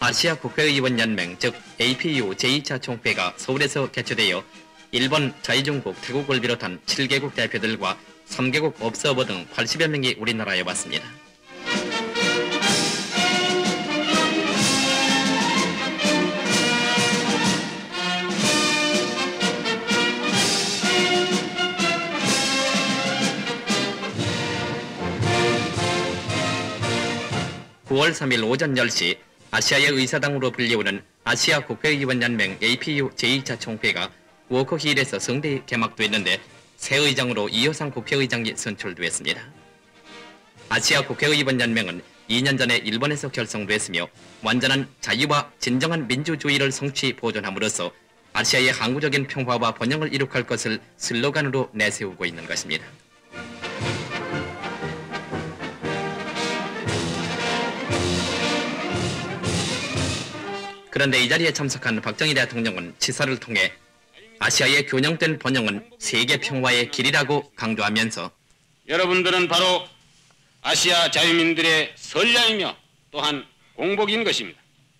아시아 국회의원연맹 즉 APU 제2차 총회가 서울에서 개최되어 일본, 자유중국, 태국을 비롯한 7개국 대표들과 3개국 업서버 등 80여 명이 우리나라에 왔습니다. (9월 3일) 오전 10시 아시아의 의사당으로 불리우는 아시아 국회의원연맹 APU 제2차 총회가 워커힐에서 성대히 개막됐는데 새 의장으로 이호상 국회의장이 선출됐습니다. 아시아 국회의원연맹은 2년 전에 일본에서 결성됐으며 완전한 자유와 진정한 민주주의를 성취 보존함으로써 아시아의 항구적인 평화와 번영을 이룩할 것을 슬로건으로 내세우고 있는 것입니다. 그런데 이 자리에 참석한 박정희 대통령은 치사를 통해 아시아의 균형된 번영은 세계 평화의 길이라고 강조하면서 여러분들은 바로 아시아 자유민들의 선량이며 또한 공복인 것입니다.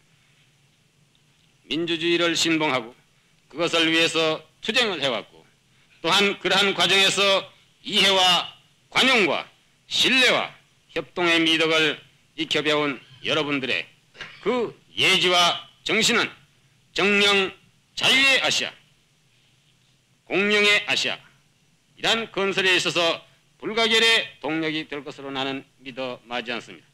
민주주의를 신봉하고 그것을 위해서 투쟁을 해왔고 또한 그러한 과정에서 이해와 관용과 신뢰와 협동의 미덕을 익혀배운 여러분들의 그 예지와 정신은 정령 자유의 아시아, 공룡의 아시아 이란 건설에 있어서 불가결의 동력이 될 것으로 나는 믿어 마지 않습니다.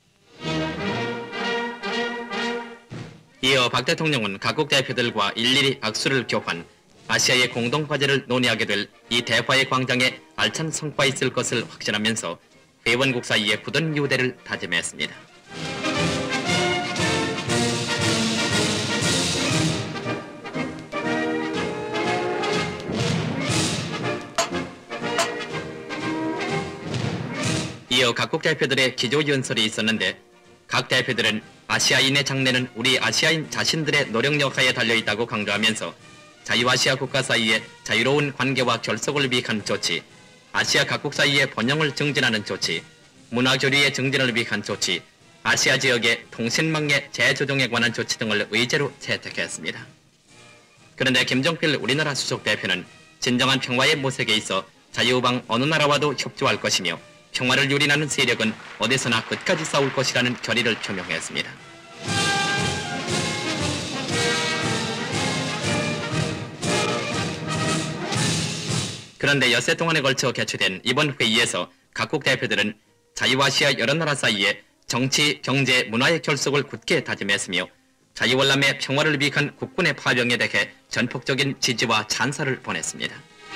이어 박 대통령은 각국 대표들과 일일이 악수를 교환, 아시아의 공동과제를 논의하게 될 이 대화의 광장에 알찬 성과 있을 것을 확신하면서 회원국 사이의 굳은 유대를 다짐했습니다. 이어 각국 대표들의 기조연설이 있었는데 각 대표들은 아시아인의 장래는 우리 아시아인 자신들의 노력 여하에 달려있다고 강조하면서 자유아시아 국가 사이의 자유로운 관계와 결속을 위한 조치, 아시아 각국 사이의 번영을 증진하는 조치, 문화교류의 증진을 위한 조치, 아시아 지역의 통신망의 재조정에 관한 조치 등을 의제로 채택했습니다. 그런데 김정필 우리나라 수석대표는 진정한 평화의 모색에 있어 자유우방 어느 나라와도 협조할 것이며 평화를 유린하는 세력은 어디서나 끝까지 싸울 것이라는 결의를 표명했습니다. 그런데 엿새 동안에 걸쳐 개최된 이번 회의에서 각국 대표들은 자유아시아 여러 나라 사이에 정치, 경제, 문화의 결속을 굳게 다짐했으며 자유월남의 평화를 위한 국군의 파병에 대해 전폭적인 지지와 찬사를 보냈습니다.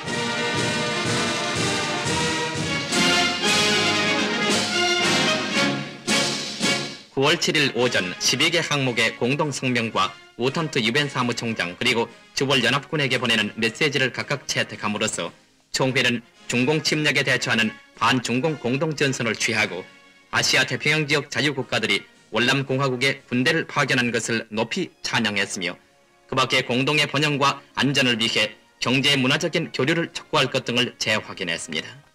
(9월 7일) 오전 12개 항목의 공동성명과 우턴트 유엔 사무총장 그리고 주월 연합군에게 보내는 메시지를 각각 채택함으로써 총회는 중공 침략에 대처하는 반중공 공동전선을 취하고 아시아 태평양 지역 자유국가들이 월남공화국에 군대를 파견한 것을 높이 찬양했으며 그 밖에 공동의 번영과 안전을 위해 경제 문화적인 교류를 촉구할 것 등을 재확인했습니다.